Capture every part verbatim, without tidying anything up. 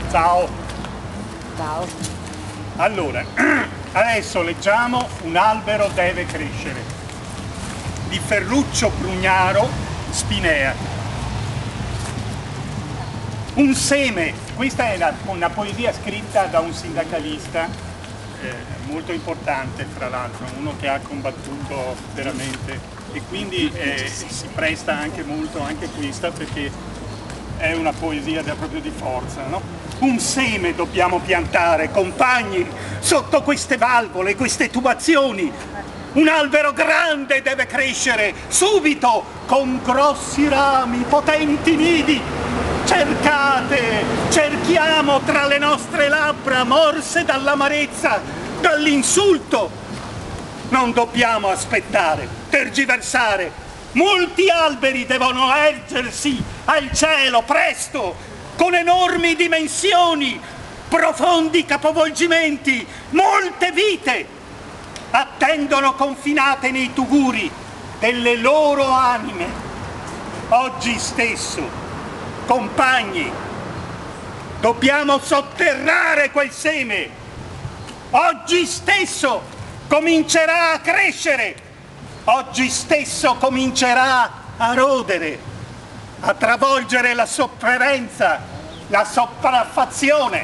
Ciao. Ciao. Allora, adesso leggiamo Un albero deve crescere di Ferruccio Prugnaro Spinea. Un seme, questa è una, una poesia scritta da un sindacalista eh, molto importante, fra l'altro, uno che ha combattuto veramente, e quindi eh, si presta anche molto anche questa, perché è una poesia proprio di forza, no? Un seme dobbiamo piantare, compagni, sotto queste valvole, queste tubazioni. Un albero grande deve crescere, subito, con grossi rami, potenti nidi. Cercate, cerchiamo tra le nostre labbra, morse dall'amarezza, dall'insulto. Non dobbiamo aspettare, tergiversare. Molti alberi devono ergersi al cielo, presto, con enormi dimensioni, profondi capovolgimenti, molte vite attendono confinate nei tuguri delle loro anime. Oggi stesso, compagni, dobbiamo sotterrare quel seme. Oggi stesso comincerà a crescere. Oggi stesso comincerà a rodere, a travolgere la sofferenza, la sopraffazione.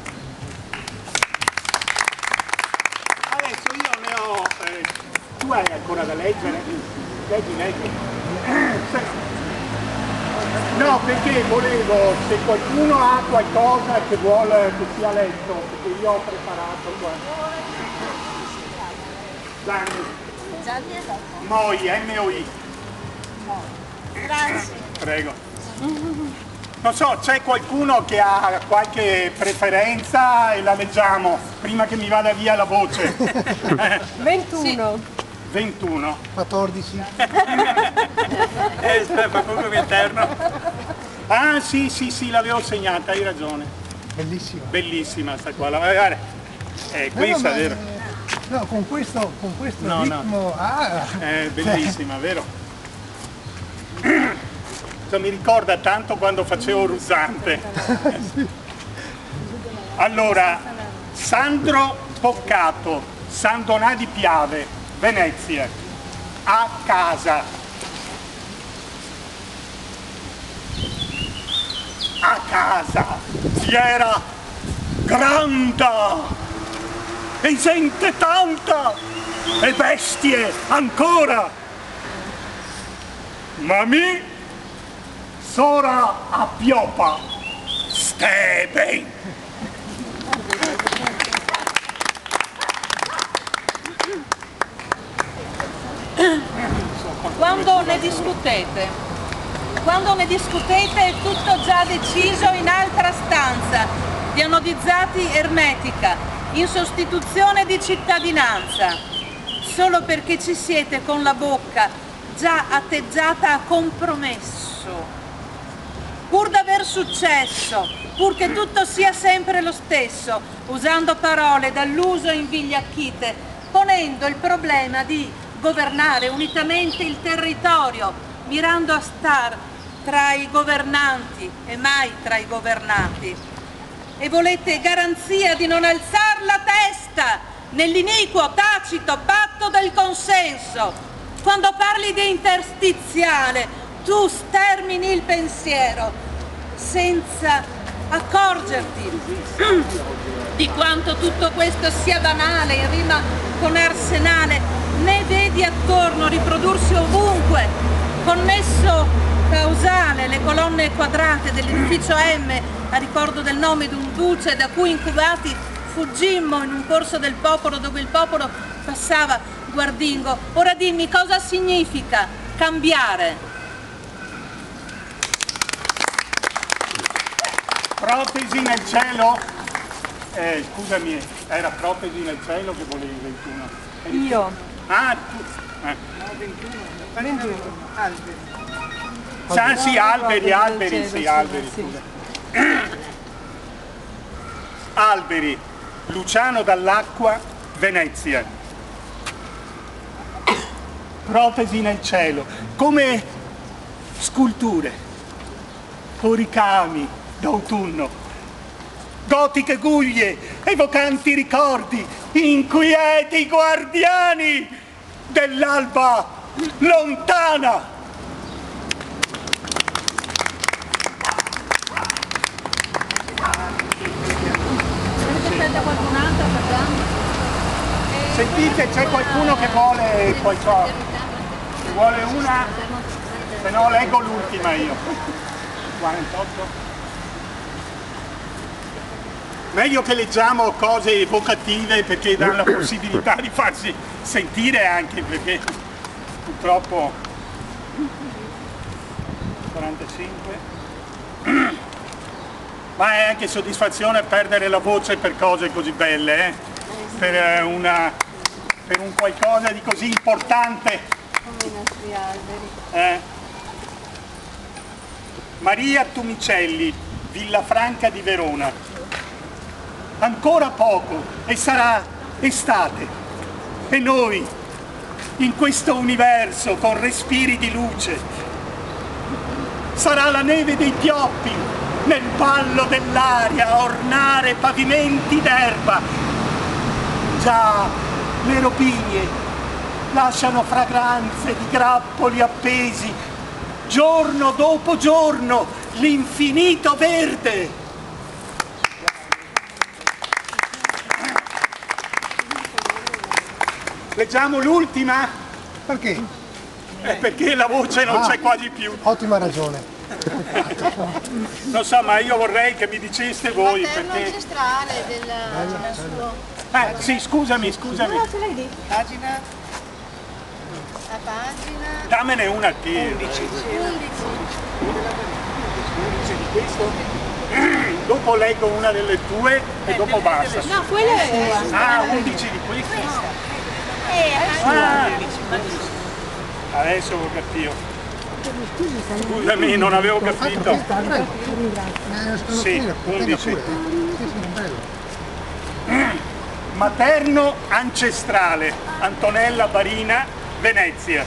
Adesso io ne ho... Eh, tu hai ancora da leggere? Leggi, leggi. No, perché volevo, se qualcuno ha qualcosa che vuole che sia letto, perché io ho preparato qua. Gianni. Moi, M O I. Grazie. Prego. Non so, c'è qualcuno che ha qualche preferenza e la leggiamo prima che mi vada via la voce. ventuno. ventuno. quattordici. Eh, fa poco che interno. Ah, sì, sì, sì, l'avevo segnata, hai ragione. Bellissima. Bellissima sta qua. La, guarda. Eh, questa, no, vero? No, con questo, con questo no, ritmo... No. Ah. È bellissima, vero? Cioè, mi ricorda tanto quando facevo Ruzzante. Allora, Sandro Poccato, San Donà di Piave, Venezia, a casa. A casa si era granda e gente tanta e bestie ancora, ma mi sora a piopa stebe. Quando ne discutete, quando ne discutete è tutto già deciso in altra stanza, pianodizzati ermetica, in sostituzione di cittadinanza, solo perché ci siete con la bocca già atteggiata a compromesso. Pur d'aver successo, pur che tutto sia sempre lo stesso, usando parole dall'uso invigliacchite, ponendo il problema di governare unitamente il territorio, mirando a star tra i governanti e mai tra i governati. E volete garanzia di non alzar la testa nell'iniquo tacito patto del consenso. Quando parli di interstiziale, tu stermini il pensiero senza accorgerti di quanto tutto questo sia banale in rima con arsenale. Ne vedi attorno riprodursi ovunque, connesso causale, le colonne quadrate dell'edificio M a ricordo del nome di un duce da cui incubati fuggimmo in un corso del popolo dove il popolo passava guardingo. Ora dimmi cosa significa cambiare. Protesi nel cielo, eh, scusami, era protesi nel cielo che volevi ventuno? Io. Ah, tu. Eh. ventuno. Alberi. Ah, sì, alberi, alberi, sì, alberi, sì. scusa. Alberi, Luciano Dall'Acqua, Venezia. Protesi nel cielo, come sculture o ricami d'autunno. gotiche guglie, evocanti ricordi, inquieti guardiani dell'alba lontana. Sentite, c'è qualcuno che vuole qualcosa? Che vuole una? Se no leggo l'ultima io. quarantotto. Meglio che leggiamo cose evocative perché danno la possibilità di farsi sentire anche, perché purtroppo quarantacinque. Ma è anche soddisfazione perdere la voce per cose così belle, eh? per, una, per un qualcosa di così importante. Come i nostri alberi. Eh? Maria Tumicelli, Villafranca di Verona. Ancora poco e sarà estate e noi in questo universo con respiri di luce. Sarà la neve dei pioppi nel ballo dell'aria a ornare pavimenti d'erba. Già le robinie lasciano fragranze di grappoli appesi, giorno dopo giorno, l'infinito verde. Leggiamo l'ultima? Perché? Eh, perché la voce non Ah, c'è quasi più. Ottima ragione. Non so, ma io vorrei che mi diceste voi, Materno perché... ancestrale del, del suo. Eh, sì, scusami, scusami. No, ce l'hai lì. Pagina La pagina Dammene una a te. undici. undici. di questo? Dopo leggo una delle tue e dopo basta. No, quella è... Ah, undici di questo? Eh, Ah, adesso ho capito. Scusami, non avevo capito. Sì, undici. Materno ancestrale, Antonella Barina, Venezia.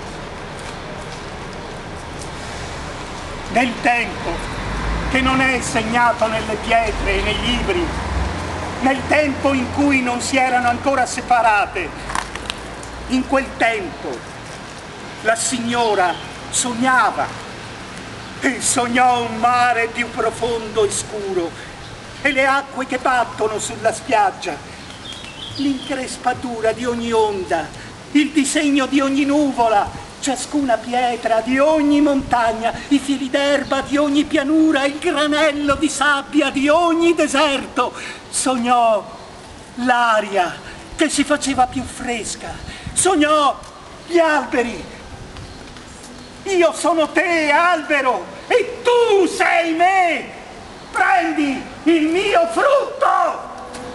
Nel tempo che non è segnato nelle pietre e nei libri, nel tempo in cui non si erano ancora separate, in quel tempo la signora sognava e sognò un mare più profondo e scuro e le acque che battono sulla spiaggia, l'increspatura di ogni onda, il disegno di ogni nuvola, ciascuna pietra di ogni montagna, i fili d'erba di ogni pianura, il granello di sabbia di ogni deserto. Sognò l'aria che si faceva più fresca, sognò gli alberi. Io sono te, albero, e tu sei me. Prendi il mio frutto.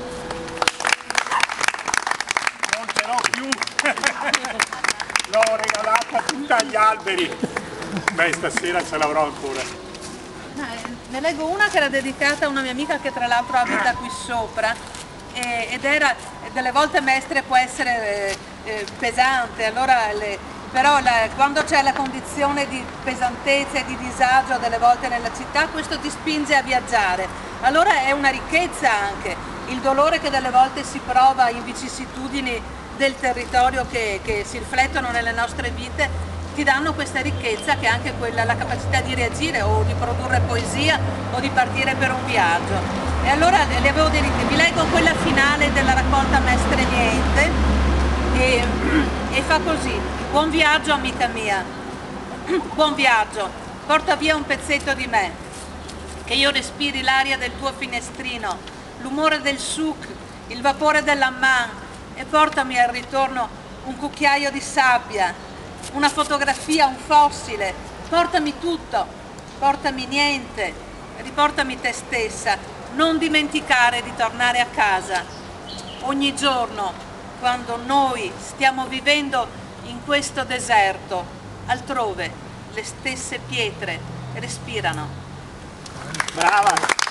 Non ce l'ho più. L'ho regalata tutta agli alberi. Beh, stasera ce l'avrò ancora. Ne leggo una che era dedicata a una mia amica che tra l'altro abita qui sopra e, ed era, delle volte Mestre può essere eh, eh, pesante, allora le, però la, quando c'è la condizione di pesantezza e di disagio delle volte nella città, questo ti spinge a viaggiare. Allora è una ricchezza anche il dolore che delle volte si prova in vicissitudini del territorio che, che si riflettono nelle nostre vite, ti danno questa ricchezza che è anche quella, la capacità di reagire o di produrre poesia o di partire per un viaggio. E allora le avevo detto, vi leggo quella finale della raccolta Mestre Niente e, e fa così: buon viaggio amica mia, buon viaggio, porta via un pezzetto di me, che io respiri l'aria del tuo finestrino, l'umore del souk, il vapore dell'amman, e portami al ritorno un cucchiaio di sabbia, una fotografia, un fossile, portami tutto, portami niente, riportami te stessa, non dimenticare di tornare a casa. Ogni giorno, quando noi stiamo vivendo in questo deserto, altrove le stesse pietre respirano. Brava!